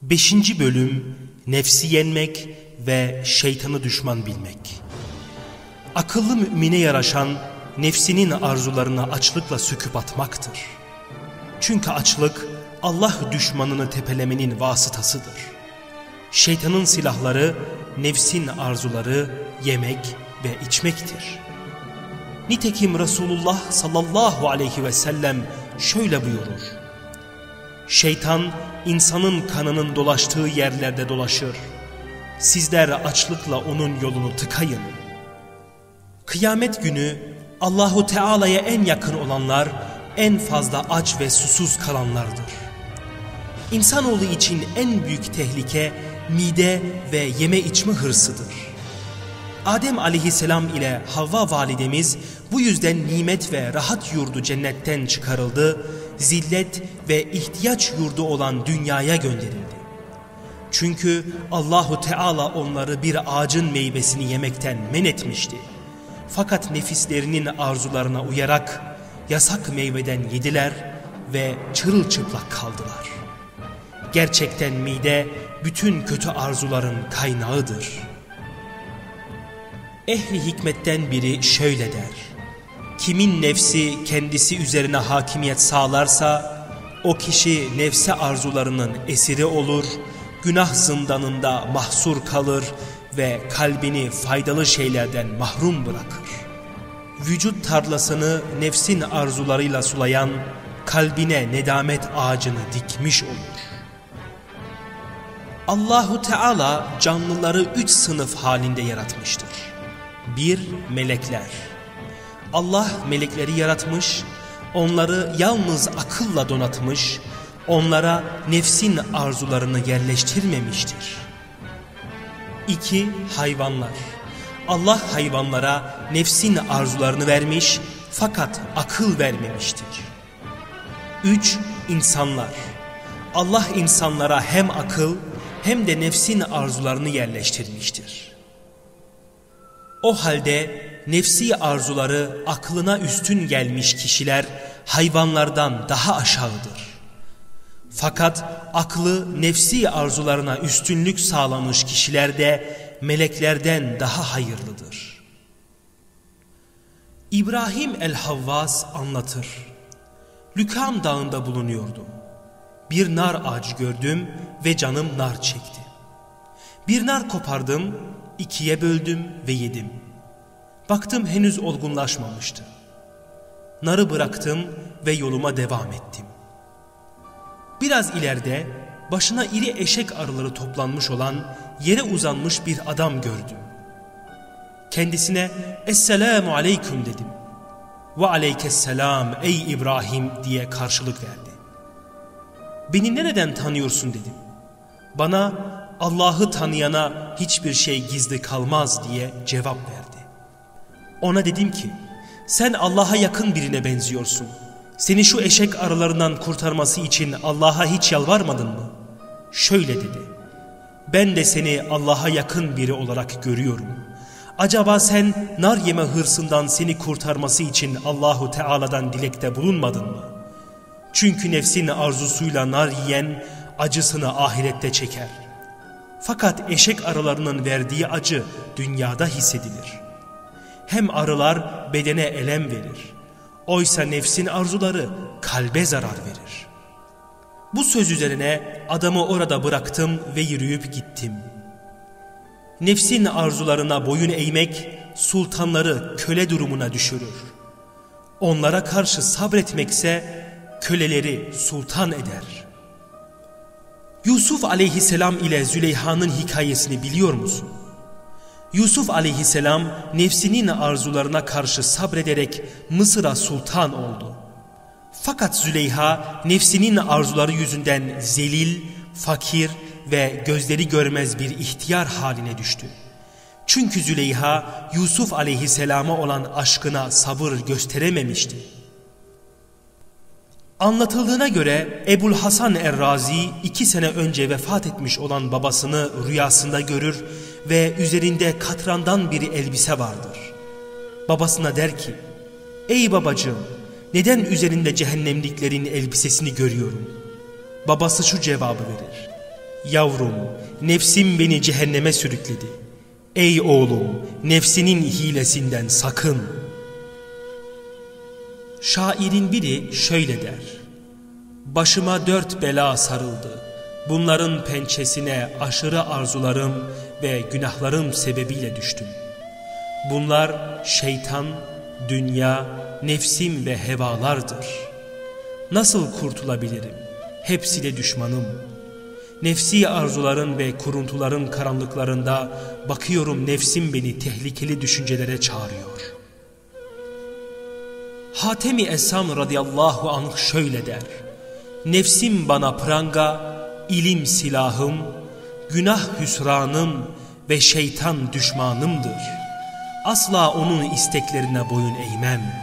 5. Bölüm Nefsi yenmek ve şeytanı düşman bilmek. Akıllı mümine yaraşan nefsinin arzularına açlıkla söküp atmaktır. Çünkü açlık Allah düşmanını tepelemenin vasıtasıdır. Şeytanın silahları nefsin arzuları yemek ve içmektir. Nitekim Resulullah sallallahu aleyhi ve sellem şöyle buyurur: şeytan insanın kanının dolaştığı yerlerde dolaşır. Sizler açlıkla onun yolunu tıkayın. Kıyamet günü Allahu Teala'ya en yakın olanlar en fazla aç ve susuz kalanlardır. İnsanoğlu için en büyük tehlike mide ve yeme içme hırsıdır. Adem aleyhisselam ile Havva validemiz bu yüzden nimet ve rahat yurdu cennetten çıkarıldı, zillet ve ihtiyaç yurdu olan dünyaya gönderildi. Çünkü Allahu Teala onları bir ağacın meyvesini yemekten men etmişti. Fakat nefislerinin arzularına uyarak yasak meyveden yediler ve çırılçıplak kaldılar. Gerçekten mide bütün kötü arzuların kaynağıdır. Ehli hikmetten biri şöyle der: kimin nefsi kendisi üzerine hakimiyet sağlarsa o kişi nefsi arzularının esiri olur, günah zindanında mahsur kalır ve kalbini faydalı şeylerden mahrum bırakır. Vücut tarlasını nefsin arzularıyla sulayan kalbine nedamet ağacını dikmiş olur. Allahu Teala canlıları 3 sınıf halinde yaratmıştır. 1. Melekler. Allah melekleri yaratmış, onları yalnız akılla donatmış, onlara nefsin arzularını yerleştirmemiştir. 2. Hayvanlar. Allah hayvanlara nefsin arzularını vermiş fakat akıl vermemiştir. 3. İnsanlar. Allah insanlara hem akıl hem de nefsin arzularını yerleştirmiştir. O halde nefsi arzuları aklına üstün gelmiş kişiler hayvanlardan daha aşağıdır. Fakat aklı nefsi arzularına üstünlük sağlamış kişiler de meleklerden daha hayırlıdır. İbrahim el-Havvas anlatır: Lükam dağında bulunuyordum. Bir nar ağacı gördüm ve canım nar çekti. Bir nar kopardım, 2'ye böldüm ve yedim. Baktım henüz olgunlaşmamıştı. Narı bıraktım ve yoluma devam ettim. Biraz ileride başına iri eşek arıları toplanmış olan yere uzanmış bir adam gördüm. Kendisine "Esselamu aleyküm" dedim. "Ve aleykesselam ey İbrahim" diye karşılık verdi. "Beni nereden tanıyorsun?" dedim. Bana "Allah'ı tanıyana hiçbir şey gizli kalmaz" diye cevap verdi. Ona dedim ki "Sen Allah'a yakın birine benziyorsun. Seni şu eşek arılarından kurtarması için Allah'a hiç yalvarmadın mı?" Şöyle dedi: "Ben de seni Allah'a yakın biri olarak görüyorum. Acaba sen nar yeme hırsından seni kurtarması için Allahu Teala'dan dilekte bulunmadın mı? Çünkü nefsin arzusuyla nar yiyen acısını ahirette çeker. Fakat eşek arılarının verdiği acı dünyada hissedilir. Hem arılar bedene elem verir. Oysa nefsin arzuları kalbe zarar verir." Bu söz üzerine adamı orada bıraktım ve yürüyüp gittim. Nefsin arzularına boyun eğmek sultanları köle durumuna düşürür. Onlara karşı sabretmekse köleleri sultan eder. Yusuf aleyhisselam ile Züleyha'nın hikayesini biliyor musun? Yusuf aleyhisselam nefsinin arzularına karşı sabrederek Mısır'a sultan oldu. Fakat Züleyha nefsinin arzuları yüzünden zelil, fakir ve gözleri görmez bir ihtiyar haline düştü. Çünkü Züleyha Yusuf aleyhisselama olan aşkına sabır gösterememişti. Anlatıldığına göre Ebul Hasan Er-Razi 2 sene önce vefat etmiş olan babasını rüyasında görür ve üzerinde katrandan bir elbise vardır. Babasına der ki "Ey babacığım, neden üzerinde cehennemliklerin elbisesini görüyorum?" Babası şu cevabı verir: Yavrum, nefsim beni cehenneme sürükledi. Ey oğlum, nefsinin hilesinden sakın. Şairin biri şöyle der: başıma 4 bela sarıldı. Bunların pençesine aşırı arzularım ve günahlarım sebebiyle düştüm. Bunlar şeytan, dünya, nefsim ve hevalardır. Nasıl kurtulabilirim? Hepsi de düşmanım. Nefsi arzuların ve kuruntuların karanlıklarında bakıyorum nefsim beni tehlikeli düşüncelere çağırıyor. Hatem-i Esam radıyallahu anh şöyle der: nefsim bana pranga, ilim silahım, günah hüsranım ve şeytan düşmanımdır. Asla onun isteklerine boyun eğmem.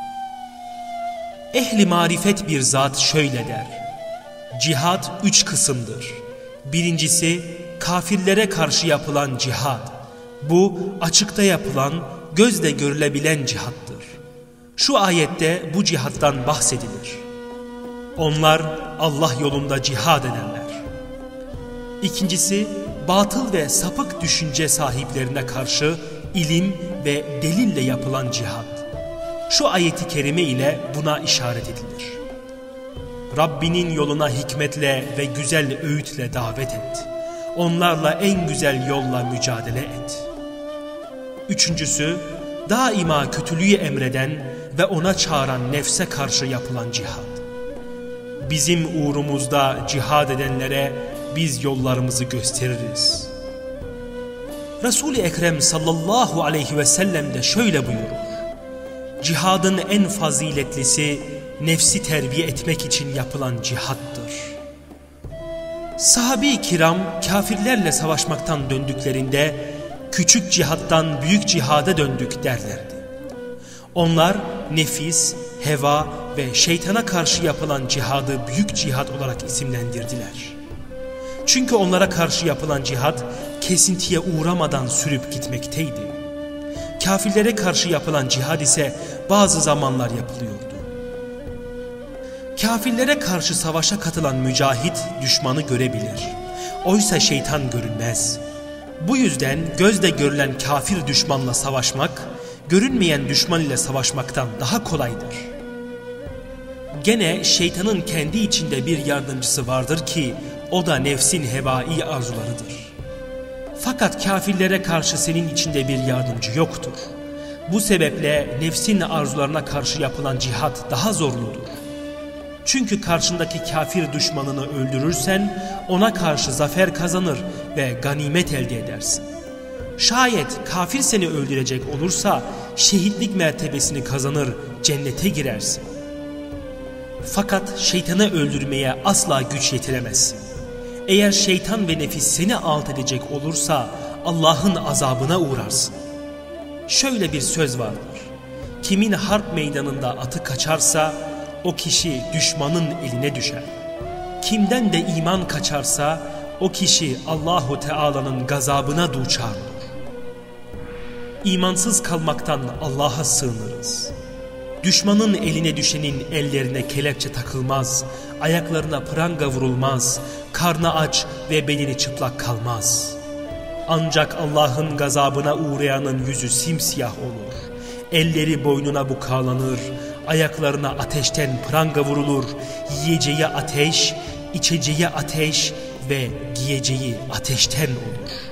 Ehli marifet bir zat şöyle der: cihad 3 kısımdır. Birincisi kafirlere karşı yapılan cihad. Bu açıkta yapılan, gözle görülebilen cihattır. Şu ayette bu cihattan bahsedilir. Onlar Allah yolunda cihad ederler. İkincisi batıl ve sapık düşünce sahiplerine karşı ilim ve delille yapılan cihad. Şu ayeti kerime ile buna işaret edilir. Rabbinin yoluna hikmetle ve güzel öğütle davet et. Onlarla en güzel yolla mücadele et. Üçüncüsü, daima kötülüğü emreden ve ona çağıran nefse karşı yapılan cihad. Bizim uğrumuzda cihad edenlere biz yollarımızı gösteririz. Resul-i Ekrem sallallahu aleyhi ve sellem de şöyle buyurur: cihadın en faziletlisi nefsi terbiye etmek için yapılan cihattır. Sahabe-i kiram kafirlerle savaşmaktan döndüklerinde küçük cihattan büyük cihada döndük derlerdi. Onlar nefis, heva ve şeytana karşı yapılan cihadı büyük cihad olarak isimlendirdiler. Çünkü onlara karşı yapılan cihad kesintiye uğramadan sürüp gitmekteydi. Kafirlere karşı yapılan cihad ise bazı zamanlar yapılıyordu. Kafirlere karşı savaşa katılan mücahit düşmanı görebilir. Oysa şeytan görünmez. Bu yüzden gözle görülen kafir düşmanla savaşmak, görünmeyen düşman ile savaşmaktan daha kolaydır. Gene şeytanın kendi içinde bir yardımcısı vardır ki o da nefsin hevai arzularıdır. Fakat kafirlere karşı senin içinde bir yardımcı yoktur. Bu sebeple nefsin arzularına karşı yapılan cihat daha zorludur. Çünkü karşındaki kafir düşmanını öldürürsen ona karşı zafer kazanır ve ganimet elde edersin. Şayet kafir seni öldürecek olursa şehitlik mertebesini kazanır, cennete girersin. Fakat şeytanı öldürmeye asla güç yetiremezsin. Eğer şeytan ve nefis seni alt edecek olursa Allah'ın azabına uğrarsın. Şöyle bir söz vardır: kimin harp meydanında atı kaçarsa o kişi düşmanın eline düşer. Kimden de iman kaçarsa o kişi Allahu Teala'nın gazabına duçar olur. İmansız kalmaktan Allah'a sığınırız. Düşmanın eline düşenin ellerine kelepçe takılmaz, ayaklarına pranga vurulmaz, karnı aç ve bedeni çıplak kalmaz. Ancak Allah'ın gazabına uğrayanın yüzü simsiyah olur, elleri boynuna bukalanır, ayaklarına ateşten pranga vurulur, yiyeceği ateş, içeceği ateş ve giyeceği ateşten olur.